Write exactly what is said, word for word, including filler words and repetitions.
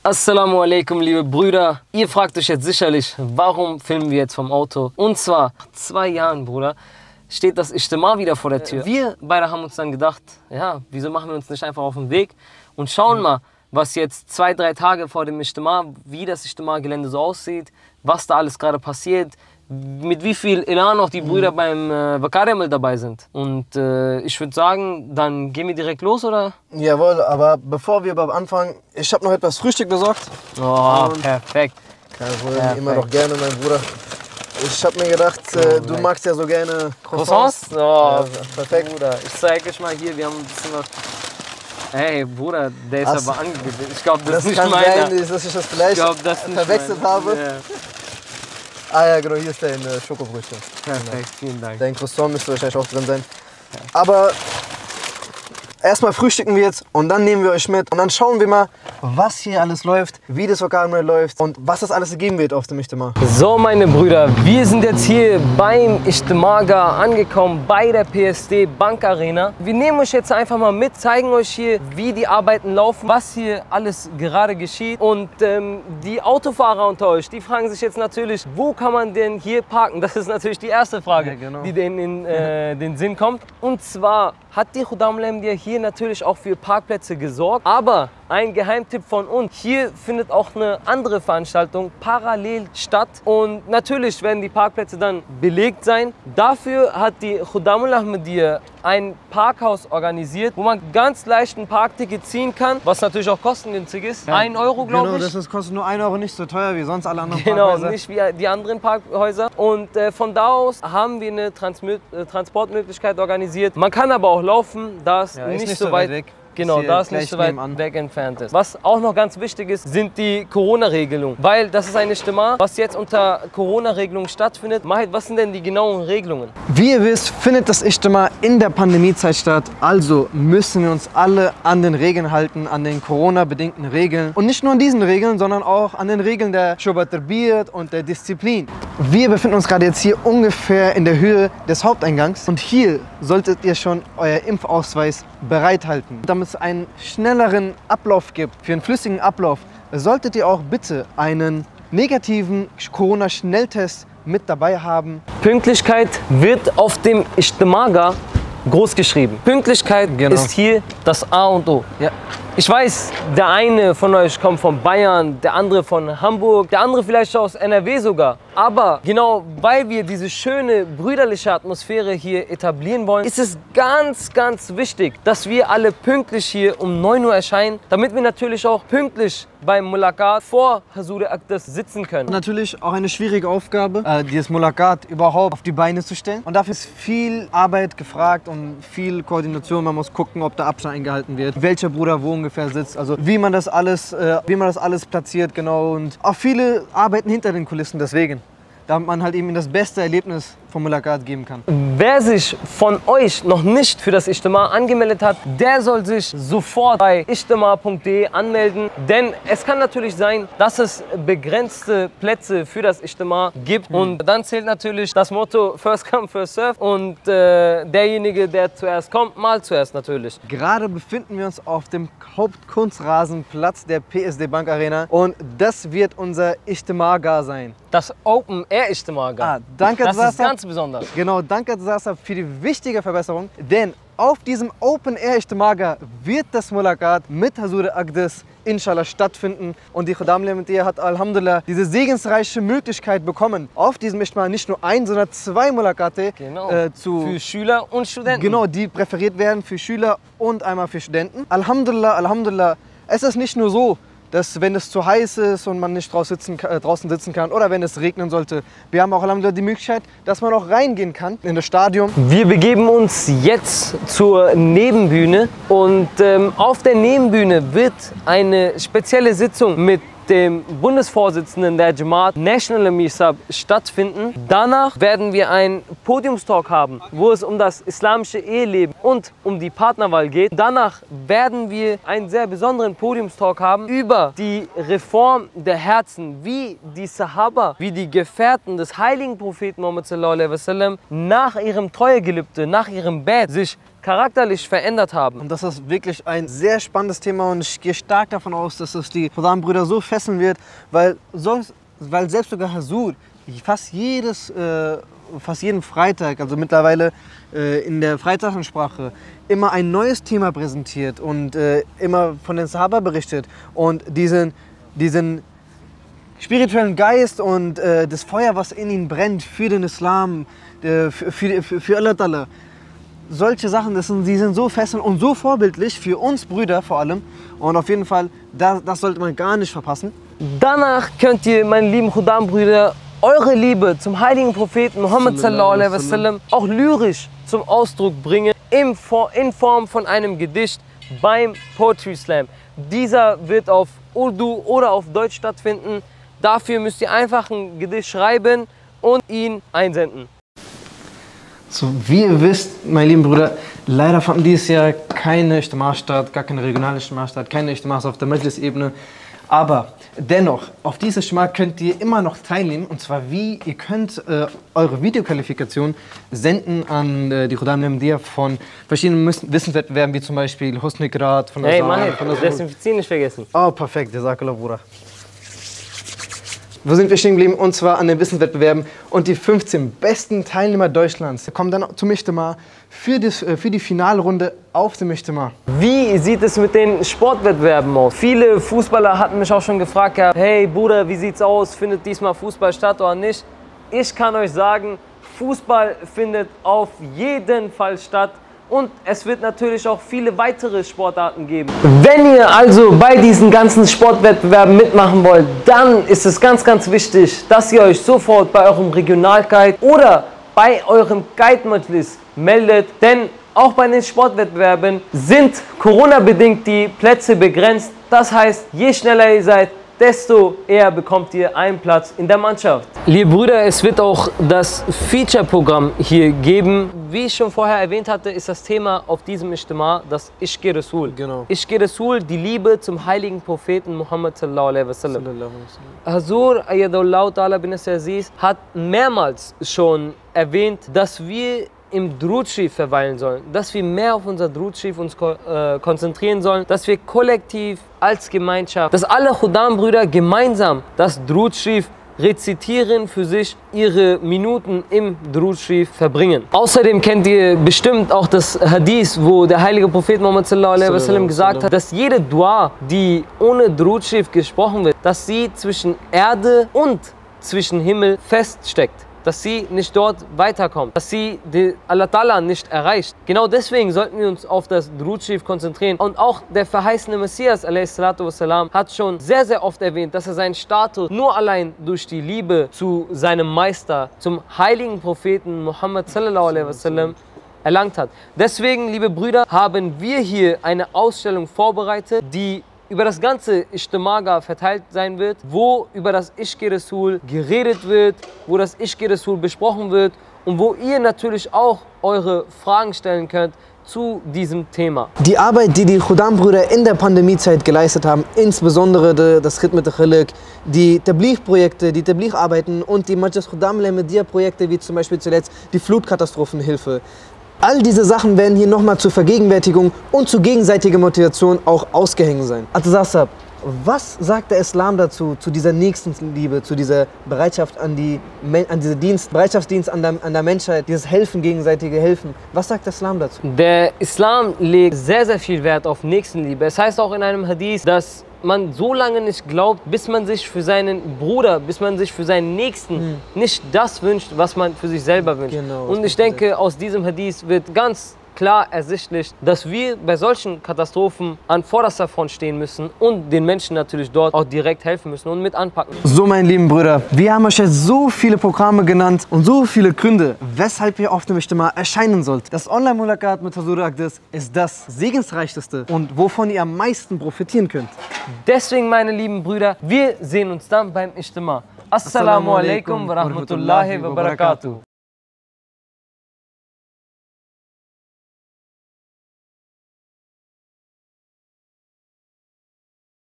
Assalamu alaikum, liebe Brüder. Ihr fragt euch jetzt sicherlich, warum filmen wir jetzt vom Auto? Und zwar, nach zwei Jahren, Bruder, steht das Ijtima wieder vor der Tür. Wir beide haben uns dann gedacht, ja, wieso machen wir uns nicht einfach auf den Weg und schauen mal, was jetzt zwei, drei Tage vor dem Ijtima, wie das Ijtima-Gelände so aussieht, was da alles gerade passiert, mit wie viel Elan auch die Brüder mhm. beim äh, Vakariamel dabei sind. Und äh, ich würde sagen, dann gehen wir direkt los, oder? Jawohl, aber bevor wir überhaupt anfangen, ich habe noch etwas Frühstück besorgt. Oh, und perfekt. Kein Problem, immer noch gerne, mein Bruder. Ich habe mir gedacht, äh, du magst ja so gerne Croissants. Croissants? Oh, ja, perfekt. Bruder, ich zeige euch mal hier, wir haben ein bisschen was. Hey, Bruder, der ist Ach, aber angegeben. Ich glaube, das, das ist nicht kann meiner. sein, dass ich das vielleicht ich glaub, das verwechselt meine. habe. Yeah. Ah ja, genau, hier ist dein äh, Schokobrötchen. Perfekt, vielen Dank. Dein Croissant müsste wahrscheinlich auch drin sein. Ja. Aber erstmal frühstücken wir jetzt und dann nehmen wir euch mit und dann schauen wir mal, was hier alles läuft, wie das Vakariamel läuft und was das alles geben wird auf dem Ijtima. So, meine Brüder, wir sind jetzt hier beim Ijtimaga angekommen, bei der P S D Bank Arena. Wir nehmen euch jetzt einfach mal mit, zeigen euch hier, wie die Arbeiten laufen, was hier alles gerade geschieht. Und ähm, die Autofahrer unter euch, die fragen sich jetzt natürlich, wo kann man denn hier parken? Das ist natürlich die erste Frage, ja, genau. die denen in äh, den Sinn kommt. Und zwar hat die Khuddam-Al Ahmadiyya hier natürlich auch für Parkplätze gesorgt. Aber ein Geheimtipp von uns, hier findet auch eine andere Veranstaltung parallel statt. Und natürlich werden die Parkplätze dann belegt sein. Dafür hat die Khuddam-Al Ahmadiyya ein Parkhaus organisiert, wo man ganz leicht ein Parkticket ziehen kann, was natürlich auch kostengünstig ist. Ja, ein Euro, glaube genau, ich. das ist, kostet nur ein Euro, nicht so teuer wie sonst alle anderen genau, Parkhäuser. Genau, nicht wie die anderen Parkhäuser. Und äh, von da aus haben wir eine Transmö äh, Transportmöglichkeit organisiert. Man kann aber auch laufen, da es ja, nicht, nicht so weit weg Genau, da es nicht so weit nebenan. weg entfernt ist. Was auch noch ganz wichtig ist, sind die Corona-Regelungen. Weil das ist ein Ijtima, was jetzt unter Corona-Regelungen stattfindet. Mahid, was sind denn die genauen Regelungen? Wie ihr wisst, findet das Ijtima in der Pandemiezeit statt. Also müssen wir uns alle an den Regeln halten, an den Corona-bedingten Regeln. Und nicht nur an diesen Regeln, sondern auch an den Regeln der Shubat Tarbiyat und der Disziplin. Wir befinden uns gerade jetzt hier ungefähr in der Höhe des Haupteingangs. Und hier solltet ihr schon euer Impfausweis bereithalten. Damit es einen schnelleren Ablauf gibt, für einen flüssigen Ablauf, solltet ihr auch bitte einen negativen Corona-Schnelltest mit dabei haben. Pünktlichkeit wird auf dem Ijtimaga groß geschrieben. Pünktlichkeit genau. ist hier das A und O. Ja. Ich weiß, der eine von euch kommt von Bayern, der andere von Hamburg, der andere vielleicht aus N R W sogar. Aber genau weil wir diese schöne brüderliche Atmosphäre hier etablieren wollen, ist es ganz, ganz wichtig, dass wir alle pünktlich hier um neun Uhr erscheinen, damit wir natürlich auch pünktlich beim Mulakat vor Hazur Aqdas sitzen können. Natürlich auch eine schwierige Aufgabe, äh, dieses Mulakat überhaupt auf die Beine zu stellen. Und dafür ist viel Arbeit gefragt und viel Koordination. Man muss gucken, ob der Abstand eingehalten wird, welcher Bruder wo ungefähr sitzt, also wie man das alles, äh, wie man das alles platziert, genau. Und auch viele arbeiten hinter den Kulissen deswegen, damit man halt eben das beste Erlebnis vom Mulakat geben kann. Wer sich von euch noch nicht für das Ijtima angemeldet hat, der soll sich sofort bei ijtima punkt de anmelden, denn es kann natürlich sein, dass es begrenzte Plätze für das Ijtima gibt mhm. und dann zählt natürlich das Motto First Come, First Serve und äh, derjenige, der zuerst kommt, mal zuerst natürlich. Gerade befinden wir uns auf dem Hauptkunstrasenplatz der P S D Bank Arena und das wird unser Ijtimaga sein. Das Open Air Ijtimaga. Ah, danke, das Sasa. ist ganz besonders. Genau, danke Sasa für die wichtige Verbesserung, denn auf diesem Open Air Ijtimaga wird das Mulakat mit Hazur Aqdas inshallah stattfinden und die Khuddam-Al Ahmadiyya hat alhamdulillah diese segensreiche Möglichkeit bekommen, auf diesem Ijtima nicht nur ein, sondern zwei Mulakate genau. äh, zu für Schüler und Studenten. Genau, die präferiert werden für Schüler und einmal für Studenten. Alhamdulillah, alhamdulillah, es ist nicht nur so, dass wenn es zu heiß ist und man nicht draußen sitzen, äh, draußen sitzen kann oder wenn es regnen sollte, wir haben auch alhamdulillah die Möglichkeit, dass man auch reingehen kann in das Stadion. Wir begeben uns jetzt zur Nebenbühne und ähm, auf der Nebenbühne wird eine spezielle Sitzung mit dem Bundesvorsitzenden der Jamaat, National Amir Sahib, stattfinden. Danach werden wir einen Podiumstalk haben, wo es um das islamische Eheleben und um die Partnerwahl geht. Danach werden wir einen sehr besonderen Podiumstalk haben über die Reform der Herzen, wie die Sahaba, wie die Gefährten des heiligen Propheten Muhammad sallallahu alaihi wasallam nach ihrem Treuegelübde, nach ihrem Bett sich charakterlich verändert haben. Und das ist wirklich ein sehr spannendes Thema und ich gehe stark davon aus, dass es die Hudan-Brüder so fesseln wird, weil, sonst, weil selbst sogar Hasur fast jedes, äh, fast jeden Freitag, also mittlerweile äh, in der Freitagssprache, immer ein neues Thema präsentiert und äh, immer von den Sahaba berichtet und diesen, diesen spirituellen Geist und äh, das Feuer, was in ihnen brennt für den Islam, äh, für, für, für, für Allah Ta'ala. Solche Sachen, das sind, die sind so fesselnd und so vorbildlich für uns Brüder vor allem. Und auf jeden Fall, das, das sollte man gar nicht verpassen. Danach könnt ihr, meine lieben Hudan-Brüder, eure Liebe zum heiligen Propheten Muhammad sallallahu alaihi wasallam auch lyrisch zum Ausdruck bringen, in Form von einem Gedicht beim Poetry Slam. Dieser wird auf Urdu oder auf Deutsch stattfinden. Dafür müsst ihr einfach ein Gedicht schreiben und ihn einsenden. So, wie ihr wisst, meine lieben Brüder, leider fanden dieses Jahr keine Ijtima statt, gar keine regionale Ijtima statt, keine Ijtimas auf der Majlis-Ebene. Aber dennoch, auf diese Ijtima könnt ihr immer noch teilnehmen. Und zwar wie? Ihr könnt äh, eure Videoqualifikation senden an äh, die Khuddam Ahmadiyya von verschiedenen Wissenswettbewerben, wie zum Beispiel Husn Iqrat, von der Hey, Saar, Mann, von der Desinfizieren nicht vergessen. Oh, perfekt, Jazakallah, Bruder. Wo sind wir stehen geblieben? Und zwar an den Wissenswettbewerben. Und die fünfzehn besten Teilnehmer Deutschlands kommen dann zum Ijtima für, das, für die Finalrunde auf dem Ijtima. Wie sieht es mit den Sportwettbewerben aus? Viele Fußballer hatten mich auch schon gefragt, hey Bruder, wie sieht's aus? Findet diesmal Fußball statt oder nicht? Ich kann euch sagen, Fußball findet auf jeden Fall statt. Und es wird natürlich auch viele weitere Sportarten geben. Wenn ihr also bei diesen ganzen Sportwettbewerben mitmachen wollt, dann ist es ganz, ganz wichtig, dass ihr euch sofort bei eurem Regionalguide oder bei eurem Guide-Majlis meldet. Denn auch bei den Sportwettbewerben sind Corona-bedingt die Plätze begrenzt. Das heißt, je schneller ihr seid, desto eher bekommt ihr einen Platz in der Mannschaft. Liebe Brüder, es wird auch das Feature-Programm hier geben. Wie ich schon vorher erwähnt hatte, ist das Thema auf diesem Ijtima das Ishq Rasul. Genau. Ishq Rasul, die Liebe zum heiligen Propheten Muhammad sallallahu alaihi wasallam. Hasur Ayyadullah ta'ala bin Aziz hat mehrmals schon erwähnt, dass wir im Drud-Sharif verweilen sollen, dass wir mehr auf unser Drud-Sharif uns ko äh, konzentrieren sollen, dass wir kollektiv als Gemeinschaft, dass alle Hudan-Brüder gemeinsam das Drud-Sharif rezitieren, für sich ihre Minuten im Drud-Sharif verbringen. Außerdem kennt ihr bestimmt auch das Hadith, wo der heilige Prophet Muhammad sallallahu alaihi wasallam gesagt hat, dass jede Dua, die ohne Drud-Sharif gesprochen wird, dass sie zwischen Erde und zwischen Himmel feststeckt, dass sie nicht dort weiterkommt, dass sie die Allah Ta'ala nicht erreicht. Genau deswegen sollten wir uns auf das Drud-Sharif konzentrieren. Und auch der verheißene Messias wassalam, hat schon sehr, sehr oft erwähnt, dass er seinen Status nur allein durch die Liebe zu seinem Meister, zum heiligen Propheten Muhammad sallallahu alaihi wasallam, erlangt hat. Deswegen, liebe Brüder, haben wir hier eine Ausstellung vorbereitet, die über das ganze Ijtima verteilt sein wird, wo über das Ishq Rasul geredet wird, wo das Ishq Rasul besprochen wird und wo ihr natürlich auch eure Fragen stellen könnt zu diesem Thema. Die Arbeit, die die Hudan-Brüder in der Pandemiezeit geleistet haben, insbesondere das Khidmat al-Khalq, die Tabligh-Projekte, die Tabligh-Arbeiten und die Majlis Khuddam al-Ahmadiyya-Projekte, wie zum Beispiel zuletzt die Flutkatastrophenhilfe. All diese Sachen werden hier nochmal zur Vergegenwärtigung und zur gegenseitigen Motivation auch ausgehängt sein. Atasasab, was sagt der Islam dazu, zu dieser Nächstenliebe, zu dieser Bereitschaft an, die, an diese Dienst, Bereitschaftsdienst an der, an der Menschheit, dieses Helfen, gegenseitige Helfen? Was sagt der Islam dazu? Der Islam legt sehr, sehr viel Wert auf Nächstenliebe. Es heißt auch in einem Hadith, dass man so lange nicht glaubt, bis man sich für seinen Bruder, bis man sich für seinen Nächsten hm. nicht das wünscht, was man für sich selber wünscht. Genau, und ich denke, aus diesem Hadith wird ganz klar ersichtlich, dass wir bei solchen Katastrophen an vorderster Front stehen müssen und den Menschen natürlich dort auch direkt helfen müssen und mit anpacken. So, meine lieben Brüder, wir haben euch jetzt so viele Programme genannt und so viele Gründe, weshalb ihr auf dem Ijtima erscheinen sollt. Das Online-Mulakat mit Hasur Aqdas ist das segensreichste und wovon ihr am meisten profitieren könnt. Deswegen, meine lieben Brüder, wir sehen uns dann beim Ijtima. Assalamu alaikum wa rahmatullahi wa barakatuh.